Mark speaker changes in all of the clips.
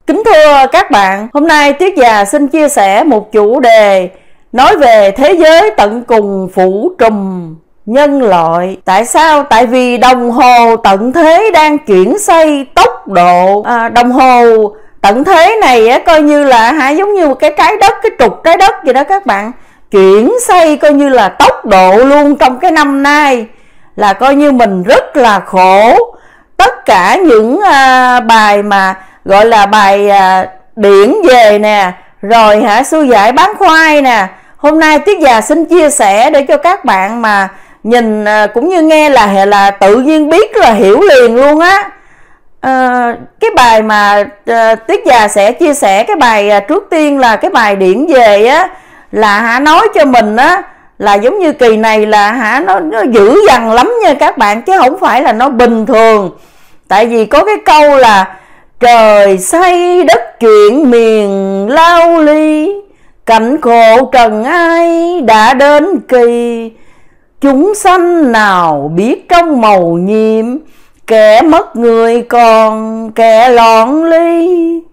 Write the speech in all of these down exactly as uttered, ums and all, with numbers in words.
Speaker 1: Kính thưa các bạn, hôm nay Tuyết Già xin chia sẻ một chủ đề nói về thế giới tận cùng phủ trùm nhân loại. Tại sao? Tại vì đồng hồ tận thế đang chuyển xoay tốc độ. À, đồng hồ tận thế này á, coi như là hả, giống như một cái trái đất, cái trục trái đất vậy đó các bạn. Chuyển xoay coi như là tốc độ luôn trong cái năm nay, là coi như mình rất là khổ. Tất cả những à, bài mà gọi là bài à, điển về nè, rồi hả sư giải bán khoai nè, hôm nay Tuyết Già xin chia sẻ để cho các bạn mà nhìn à, cũng như nghe là là tự nhiên biết là hiểu liền luôn á. À, cái bài mà à, Tuyết Già sẽ chia sẻ cái bài à, trước tiên là cái bài điển về á, là hả nói cho mình á là giống như kỳ này là hả nó, nó dữ dằn lắm nha các bạn, chứ không phải là nó bình thường. Tại vì có cái câu là trời xây đất chuyển miền lao ly, cảnh khổ trần ai đã đến kỳ, chúng sanh nào biết trong màu nhiệm, kẻ mất người còn kẻ lọn ly.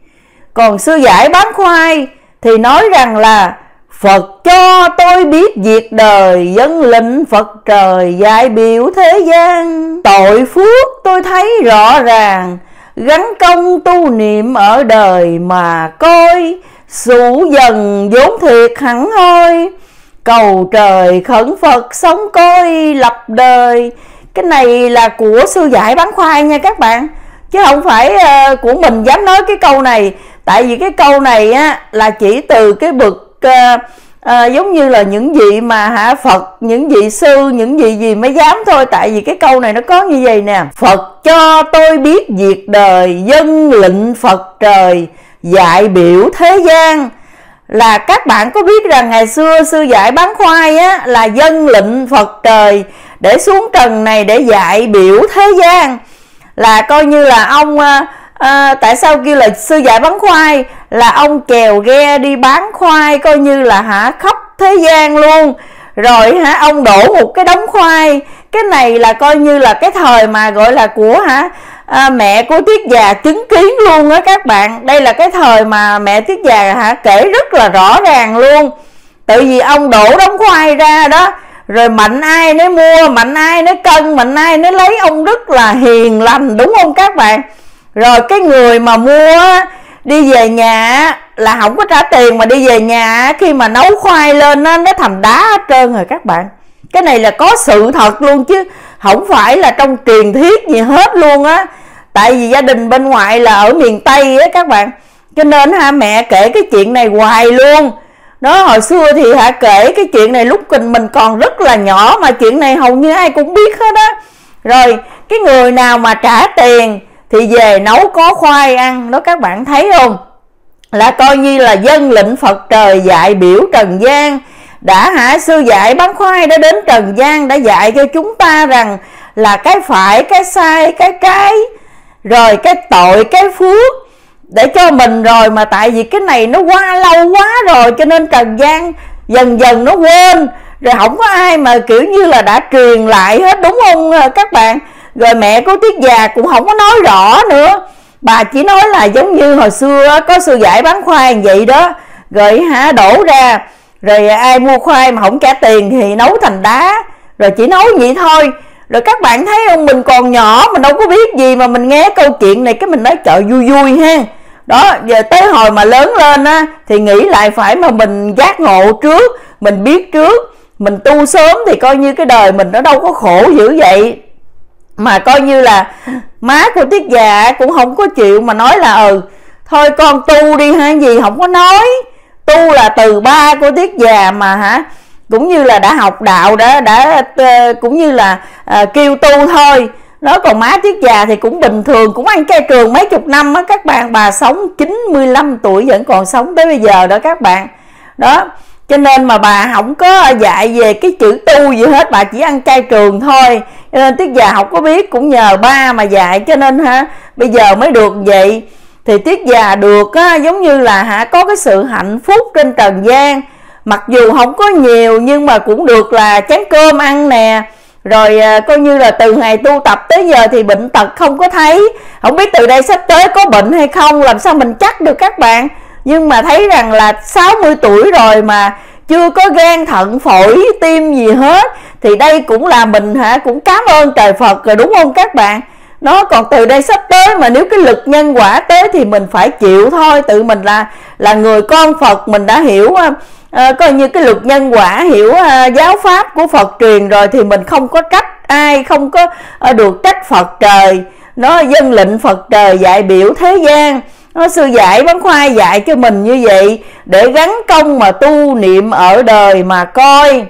Speaker 1: Còn sư giải bán khoai thì nói rằng là Phật cho tôi biết việc đời, dân lệnh Phật trời dạy biểu thế gian. Tội phước tôi thấy rõ ràng, gắn công tu niệm ở đời mà coi, sủ dần vốn thiệt hẳn hoi, cầu trời khẩn Phật sống coi lập đời. Cái này là của sư giải bán khoai nha các bạn, chứ không phải uh, của mình dám nói cái câu này. Tại vì cái câu này á là chỉ từ cái bậc uh, uh, giống như là những vị mà hả Phật, những vị sư, những vị gì mới dám thôi. Tại vì cái câu này nó có như vậy nè: Phật cho tôi biết việc đời, dân lệnh Phật trời dạy biểu thế gian. Là các bạn có biết rằng ngày xưa sư giải bán khoai á là dân lệnh Phật trời để xuống trần này để dạy biểu thế gian. Là coi như là ông à, à, tại sao kêu là sư giải bán khoai, là ông chèo ghe đi bán khoai coi như là hả khắp thế gian luôn. Rồi hả ông đổ một cái đống khoai. Cái này là coi như là cái thời mà gọi là của hả à, mẹ của Tuyết Già chứng kiến luôn á các bạn. Đây là cái thời mà mẹ Tuyết Già hả kể rất là rõ ràng luôn. Tự vì ông đổ đống khoai ra đó, rồi mạnh ai nấy mua, mạnh ai nấy cân, mạnh ai nấy lấy. Ông rất là hiền lành, đúng không các bạn? Rồi cái người mà mua đi về nhà là không có trả tiền, mà đi về nhà khi mà nấu khoai lên nó thành đá hết trơn rồi các bạn. Cái này là có sự thật luôn, chứ không phải là trong truyền thuyết gì hết luôn á. Tại vì gia đình bên ngoại là ở miền Tây á các bạn, cho nên ha mẹ kể cái chuyện này hoài luôn. Đó, hồi xưa thì hả kể cái chuyện này lúc mình còn rất là nhỏ, mà chuyện này hầu như ai cũng biết hết á. Rồi cái người nào mà trả tiền thì về nấu có khoai ăn đó các bạn thấy không? Là coi như là dân lệnh Phật trời dạy biểu trần gian. Đã hả sư giải bán khoai đã đến trần gian, đã dạy cho chúng ta rằng là cái phải, cái sai, cái trái, rồi cái tội, cái phước để cho mình rồi. Mà tại vì cái này nó qua lâu quá rồi, cho nên trần gian dần dần nó quên, rồi không có ai mà kiểu như là đã truyền lại hết, đúng không các bạn? Rồi mẹ của Tuyết Già cũng không có nói rõ nữa, bà chỉ nói là giống như hồi xưa có sư giải bán khoai vậy đó, rồi hả đổ ra, rồi ai mua khoai mà không trả tiền thì nấu thành đá, rồi chỉ nói vậy thôi. Rồi các bạn thấy không, mình còn nhỏ mình đâu có biết gì, mà mình nghe câu chuyện này cái mình nói trời vui vui ha. Đó, giờ tới hồi mà lớn lên á thì nghĩ lại phải mà mình giác ngộ trước, mình biết trước, mình tu sớm thì coi như cái đời mình nó đâu có khổ dữ vậy. Mà coi như là má của Tuyết Già cũng không có chịu mà nói là ừ thôi con tu đi hay gì, không có nói. Tu là từ ba của Tuyết Già mà hả cũng như là đã học đạo, đã đã cũng như là à, kêu tu thôi. Nó còn má Tuyết Già thì cũng bình thường, cũng ăn chay trường mấy chục năm á các bạn. Bà sống chín mươi lăm tuổi vẫn còn sống tới bây giờ đó các bạn. Đó, cho nên mà bà không có dạy về cái chữ tu gì hết, bà chỉ ăn chay trường thôi. Cho nên Tuyết Già không có biết, cũng nhờ ba mà dạy, cho nên ha bây giờ mới được vậy. Thì Tuyết Già được á, giống như là hả có cái sự hạnh phúc trên trần gian. Mặc dù không có nhiều nhưng mà cũng được là chén cơm ăn nè, Rồi à, coi như là từ ngày tu tập tới giờ thì bệnh tật không có thấy. Không biết từ đây sắp tới có bệnh hay không, làm sao mình chắc được các bạn. Nhưng mà thấy rằng là sáu mươi tuổi rồi mà chưa có gan thận phổi tim gì hết, thì đây cũng là mình hả cũng cảm ơn trời Phật rồi, đúng không các bạn. Nó còn từ đây sắp tới mà nếu cái lực nhân quả tới thì mình phải chịu thôi. Tự mình là là người con Phật, mình đã hiểu à, coi như cái lực nhân quả, hiểu à, giáo pháp của Phật truyền rồi, thì mình không có trách ai, không có à, được trách Phật trời. Nó dân lệnh Phật trời dạy biểu thế gian. Nó sư giải Bán Khoai dạy cho mình như vậy, để gắn công mà tu niệm ở đời mà coi.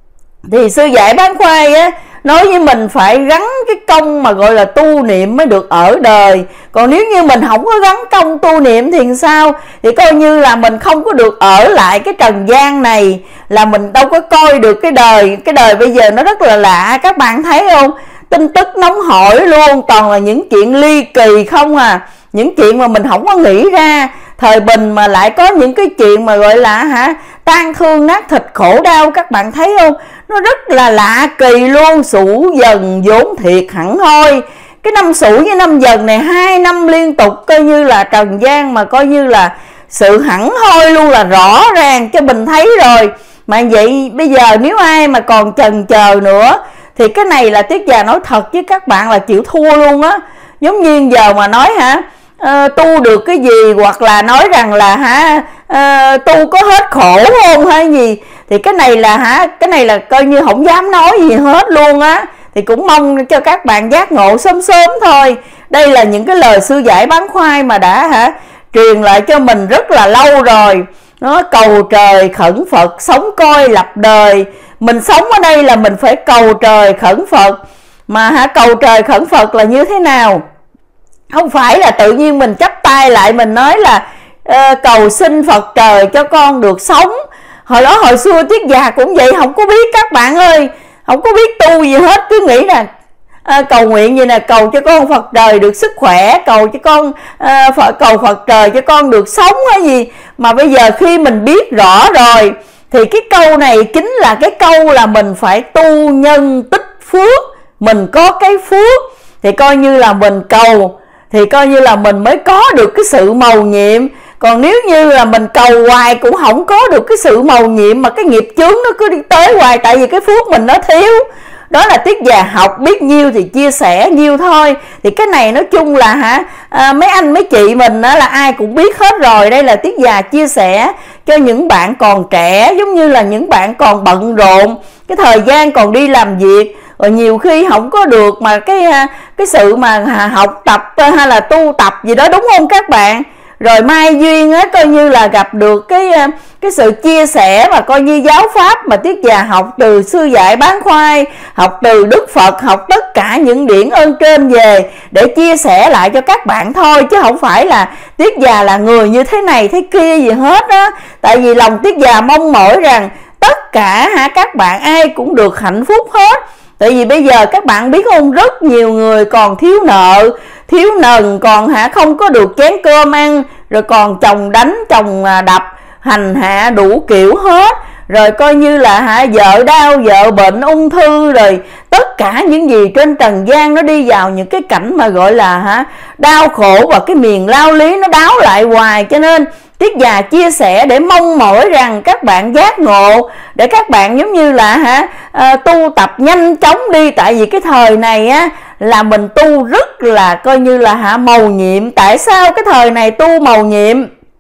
Speaker 1: Thì sư giải Bán Khoai á nói với mình phải gắn cái công mà gọi là tu niệm mới được ở đời. Còn nếu như mình không có gắn công tu niệm thì sao? Thì coi như là mình không có được ở lại cái trần gian này, là mình đâu có coi được cái đời. Cái đời bây giờ nó rất là lạ, các bạn thấy không? Tin tức nóng hổi luôn, toàn là những chuyện ly kỳ không à. Những chuyện mà mình không có nghĩ ra. Thời bình mà lại có những cái chuyện mà gọi là hả tan thương nát thịt khổ đau, các bạn thấy không? Nó rất là lạ kỳ luôn. Sửu dần vốn thiệt hẳn hoi. Cái năm Sửu với năm Dần này hai năm liên tục coi như là trần gian mà coi như là sự hẳn hoi luôn, là rõ ràng cho mình thấy rồi. Mà vậy bây giờ nếu ai mà còn chần chờ nữa thì cái này là Tiết Già nói thật với các bạn là chịu thua luôn á. Giống như giờ mà nói hả Uh, tu được cái gì, hoặc là nói rằng là hả uh, tu có hết khổ không hay gì, thì cái này là hả cái này là coi như không dám nói gì hết luôn á. Thì cũng mong cho các bạn giác ngộ sớm sớm thôi. Đây là những cái lời sư giải Bán Khoai mà đã hả truyền lại cho mình rất là lâu rồi. Nó cầu trời khẩn Phật, sống coi lập đời. Mình sống ở đây là mình phải cầu trời khẩn Phật. Mà hả cầu trời khẩn Phật là như thế nào? Không phải là tự nhiên mình chắp tay lại mình nói là uh, cầu xin Phật trời cho con được sống. Hồi đó hồi xưa Tiết Già cũng vậy, không có biết các bạn ơi, không có biết tu gì hết, cứ nghĩ là uh, cầu nguyện gì nè, cầu cho con Phật trời được sức khỏe, cầu cho con uh, Phật, cầu Phật trời cho con được sống hay gì. Mà bây giờ khi mình biết rõ rồi thì cái câu này chính là cái câu là mình phải tu nhân tích phước. Mình có cái phước thì coi như là mình cầu, thì coi như là mình mới có được cái sự mầu nhiệm. Còn nếu như là mình cầu hoài cũng không có được cái sự mầu nhiệm, mà cái nghiệp chướng nó cứ đi tới hoài, tại vì cái phước mình nó thiếu. Đó là Tiết Già học biết nhiêu thì chia sẻ nhiêu thôi. Thì cái này nói chung là hả à, mấy anh mấy chị mình đó là ai cũng biết hết rồi. Đây là Tiết Già chia sẻ cho những bạn còn trẻ, giống như là những bạn còn bận rộn, cái thời gian còn đi làm việc, rồi nhiều khi không có được mà cái cái sự mà học tập hay là tu tập gì đó, đúng không các bạn? Rồi mai duyên á coi như là gặp được cái cái sự chia sẻ và coi như giáo pháp mà Tiết Già học từ sư giải Bán Khoai, học từ Đức Phật, học tất cả những điển ơn trên về để chia sẻ lại cho các bạn thôi, chứ không phải là Tiết Già là người như thế này thế kia gì hết á. Tại vì lòng Tiết Già mong mỏi rằng tất cả hả các bạn ai cũng được hạnh phúc hết. Tại vì bây giờ các bạn biết không, rất nhiều người còn thiếu nợ, thiếu nần, còn hả không có được chén cơm ăn, rồi còn chồng đánh, chồng đập, hành hạ đủ kiểu hết. Rồi coi như là hả vợ đau, vợ bệnh ung thư, rồi tất cả những gì trên trần gian nó đi vào những cái cảnh mà gọi là hả đau khổ, và cái miền lao lý nó đáo lại hoài. Cho nên Tiết Già chia sẻ để mong mỏi rằng các bạn giác ngộ, để các bạn giống như là hả à, tu tập nhanh chóng đi. Tại vì cái thời này á là mình tu rất là coi như là hả mầu nhiệm. Tại sao cái thời này tu mầu nhiệm?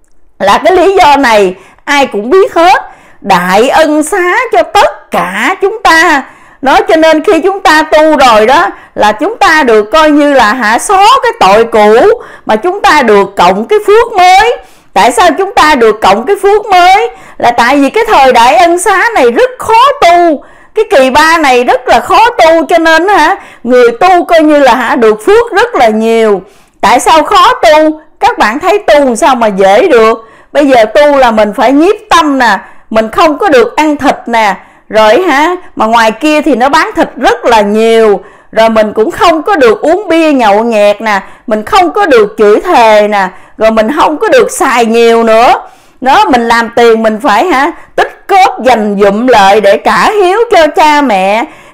Speaker 1: Là cái lý do này ai cũng biết hết. Đại ân xá cho tất cả chúng ta. Đó, cho nên khi chúng ta tu rồi đó là chúng ta được coi như là hả xóa cái tội cũ, mà chúng ta được cộng cái phước mới. Tại sao chúng ta được cộng cái phước mới? Là tại vì cái thời đại ân xá này rất khó tu, cái kỳ ba này rất là khó tu, cho nên hả người tu coi như là hả được phước rất là nhiều. Tại sao khó tu? Các bạn thấy tu sao mà dễ được? Bây giờ tu là mình phải nhiếp tâm nè, mình không có được ăn thịt nè, rồi hả mà ngoài kia thì nó bán thịt rất là nhiều, rồi mình cũng không có được uống bia nhậu nhẹt nè, mình không có được chửi thề nè, rồi mình không có được xài nhiều nữa. Đó, mình làm tiền mình phải hả tích cóp dành dụm lợi để trả hiếu cho cha mẹ.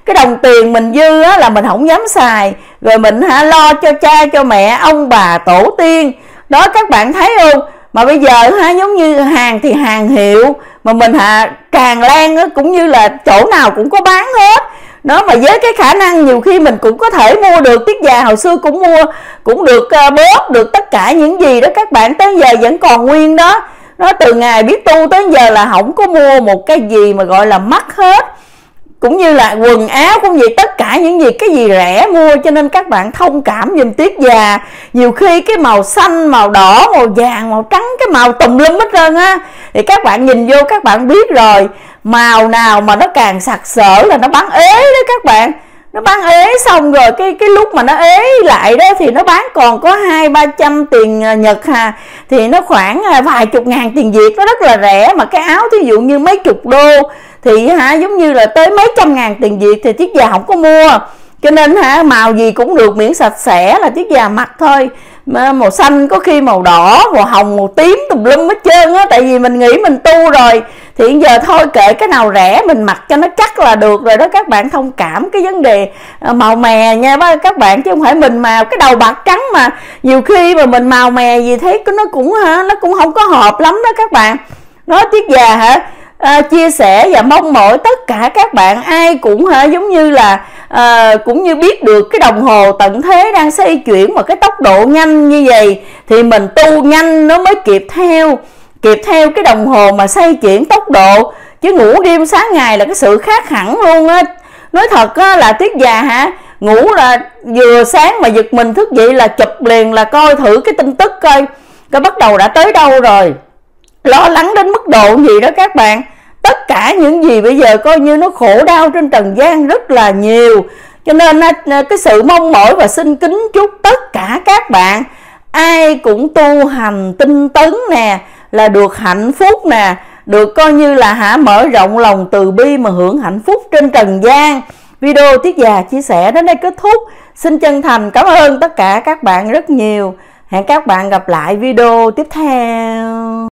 Speaker 1: cái đồng tiền mình dư á, là mình không dám xài, rồi mình hả lo cho cha cho mẹ ông bà tổ tiên đó, các bạn thấy không? Mà bây giờ ha, giống như hàng thì hàng hiệu, mà mình hả tràn lan á, cũng như là chỗ nào cũng có bán hết đó. Mà với cái khả năng nhiều khi mình cũng có thể mua được, Tiết Già hồi xưa cũng mua, cũng được uh, bóp được tất cả những gì đó các bạn, tới giờ vẫn còn nguyên đó. Nó từ ngày biết tu tới giờ là không có mua một cái gì mà gọi là mắc hết, cũng như là quần áo cũng vậy, tất cả những gì cái gì rẻ mua. Cho nên các bạn thông cảm giùm Tiết Già, nhiều khi cái màu xanh, màu đỏ, màu vàng, màu trắng, cái màu tùm lum hết trơn á, thì các bạn nhìn vô các bạn biết rồi, màu nào mà nó càng sặc sỡ là nó bán ế đó các bạn. Nó bán ế xong rồi cái cái lúc mà nó ế lại đó thì nó bán còn có hai ba trăm tiền Nhật hà, thì nó khoảng vài chục ngàn tiền Việt, nó rất là rẻ. Mà cái áo thí dụ như mấy chục đô thì hả giống như là tới mấy trăm ngàn tiền Việt thì Tiết Già không có mua. Cho nên hả màu gì cũng được miễn sạch sẽ là Tiết Già mặc thôi. Màu xanh, có khi màu đỏ, màu hồng, màu tím tùm lum hết trơn á. Tại vì mình nghĩ mình tu rồi thì giờ thôi kệ cái nào rẻ mình mặc cho nó chắc là được rồi đó. Các bạn thông cảm cái vấn đề màu mè nha các bạn, chứ không phải mình màu cái đầu bạc trắng mà nhiều khi mà mình màu mè gì thấy nó cũng hả nó cũng không có hợp lắm đó các bạn. Nói Tiết Già hả À, chia sẻ và mong mỏi tất cả các bạn ai cũng hả giống như là à, cũng như biết được cái đồng hồ tận thế đang xoay chuyển một cái tốc độ nhanh như vậy thì mình tu nhanh nó mới kịp theo kịp theo cái đồng hồ mà xoay chuyển tốc độ. Chứ ngủ đêm sáng ngày là cái sự khác hẳn luôn á. Nói thật á, là Tiết Già hả ngủ là vừa sáng mà giật mình thức dậy là chụp liền, là coi thử cái tin tức coi coi bắt đầu đã tới đâu rồi, lo lắng đến mức độ gì đó các bạn. Tất cả những gì bây giờ coi như nó khổ đau trên trần gian rất là nhiều. Cho nên cái sự mong mỏi và xin kính chúc tất cả các bạn ai cũng tu hành tinh tấn nè, là được hạnh phúc nè, được coi như là hả mở rộng lòng từ bi mà hưởng hạnh phúc trên trần gian. Video Tiết Già chia sẻ đến đây kết thúc. Xin chân thành cảm ơn tất cả các bạn rất nhiều. Hẹn các bạn gặp lại video tiếp theo.